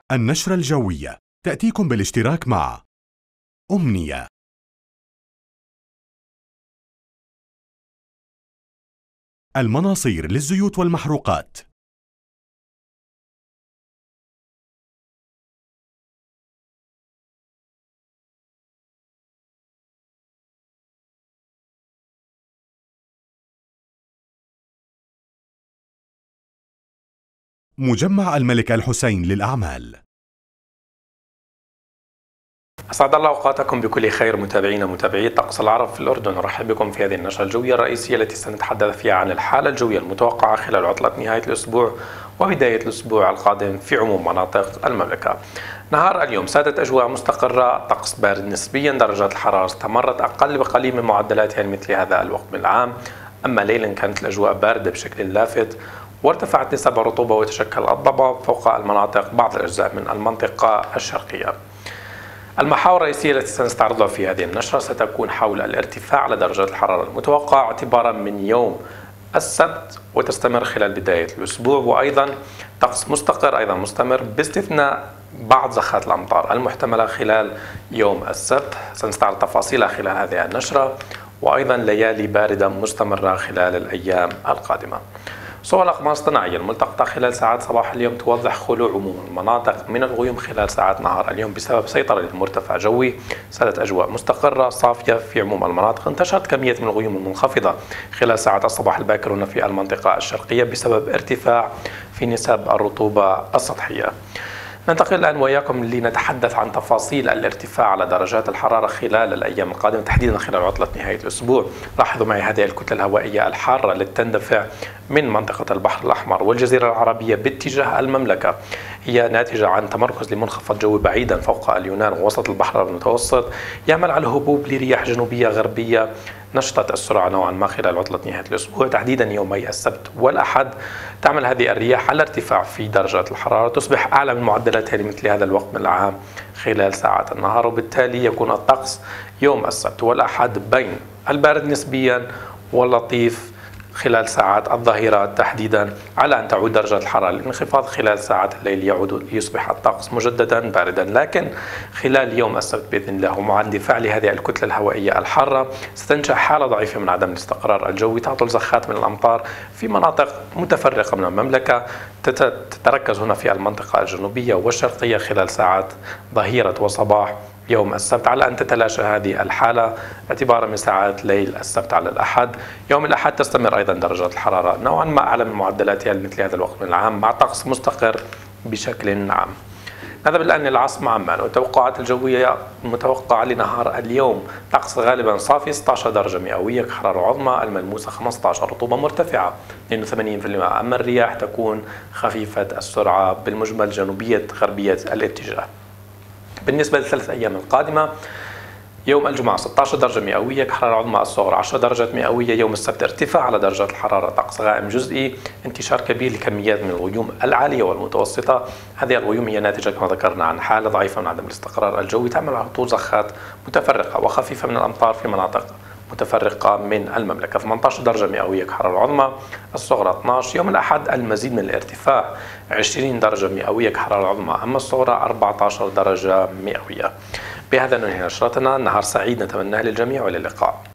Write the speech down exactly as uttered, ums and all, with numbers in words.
النشرة الجوية تأتيكم بالاشتراك مع أمنية. المناصير للزيوت والمحروقات. مجمع الملك الحسين للأعمال. أسعد الله أوقاتكم بكل خير متابعينا متابعي طقس العرب في الأردن. نرحب بكم في هذه النشرة الجوية الرئيسية التي سنتحدث فيها عن الحالة الجوية المتوقعة خلال عطلة نهاية الأسبوع وبداية الأسبوع القادم في عموم مناطق المملكة. نهار اليوم سادت أجواء مستقرة، طقس بارد نسبيا، درجات الحرارة استمرت أقل بقليل من معدلاتها مثل هذا الوقت من العام، أما ليلا كانت الأجواء باردة بشكل لافت وارتفعت نسب الرطوبة وتشكل الضباب فوق المناطق بعض الأجزاء من المنطقة الشرقية. المحاور الرئيسية التي سنستعرضها في هذه النشرة ستكون حول الارتفاع على درجات الحرارة المتوقعة اعتبارا من يوم السبت وتستمر خلال بداية الأسبوع، وأيضا طقس مستقر أيضا مستمر باستثناء بعض زخات الأمطار المحتملة خلال يوم السبت، سنستعرض تفاصيلها خلال هذه النشرة، وأيضا ليالي باردة مستمرة خلال الأيام القادمة. صور الأقمار الصناعية الملتقطة خلال ساعات صباح اليوم توضح خلو عموم المناطق من الغيوم خلال ساعات نهار اليوم بسبب سيطرة المرتفع جوي. سادت أجواء مستقرة صافية في عموم المناطق. انتشرت كمية من الغيوم المنخفضة خلال ساعات الصباح الباكر هنا في المنطقة الشرقية بسبب ارتفاع في نسب الرطوبة السطحية. ننتقل الآن وإياكم لنتحدث عن تفاصيل الارتفاع على درجات الحرارة خلال الأيام القادمة تحديدا خلال عطلة نهاية الأسبوع. لاحظوا معي هذه الكتلة الهوائية الحارة التي تندفع من منطقة البحر الأحمر والجزيرة العربية باتجاه المملكة، هي ناتجة عن تمركز لمنخفض جوي بعيدا فوق اليونان ووسط البحر المتوسط يعمل على هبوب لرياح جنوبية غربية نشطت السرعة نوعا ما خلال عطلة نهاية الأسبوع تحديدا يومي السبت والأحد. تعمل هذه الرياح على ارتفاع في درجات الحرارة تصبح أعلى من معدلاتها لمثل هذا الوقت من العام خلال ساعات النهار، وبالتالي يكون الطقس يوم السبت والأحد بين البارد نسبيا واللطيف خلال ساعات الظهيرة تحديدا، على أن تعود درجة الحرارة للانخفاض خلال ساعات الليل يعود يصبح الطقس مجددا باردا. لكن خلال يوم السبت بإذن الله ومع اندفاع لهذه الكتلة الهوائية الحارة ستنشأ حالة ضعيفة من عدم الاستقرار الجوي تعطل زخات من الأمطار في مناطق متفرقة من المملكة تتركز هنا في المنطقة الجنوبية والشرقية خلال ساعات ظهيرة وصباح يوم السبت، على أن تتلاشى هذه الحالة اعتبارا من ساعات ليل السبت على الأحد. يوم الأحد تستمر أيضا درجات الحرارة نوعا ما أعلى من معدلاتها لمثل هذا الوقت من العام مع طقس مستقر بشكل عام. نذهب الآن للعاصمة عمان والتوقعات الجوية المتوقعة لنهار اليوم. طقس غالبا صافي ستة عشر درجة مئوية كحرارة عظمى الملموسة خمسة عشر، رطوبة مرتفعة اثنين وثمانين بالمئة، أما الرياح تكون خفيفة السرعة بالمجمل جنوبية غربية الاتجاه. بالنسبة للثلاث أيام القادمة يوم الجمعة ستة عشر درجة مئوية كحرارة عظمى الصغرى عشر درجات مئوية، يوم السبت ارتفاع على درجات الحرارة، طقس غائم جزئي، انتشار كبير لكميات من الغيوم العالية والمتوسطة. هذه الغيوم هي ناتجة كما ذكرنا عن حالة ضعيفة من عدم الاستقرار الجوي تعمل على هطول زخات متفرقة وخفيفة من الأمطار في مناطق متفرقة من المملكة. ثمانية عشر درجة مئوية كحرارة عظمى الصغرى اثني عشر، يوم الأحد المزيد من الارتفاع عشرين درجة مئوية كحرارة عظمى أما الصغرى أربعة عشر درجة مئوية. بهذا ننهي نشرتنا، نهار سعيد نتمناه للجميع والى اللقاء.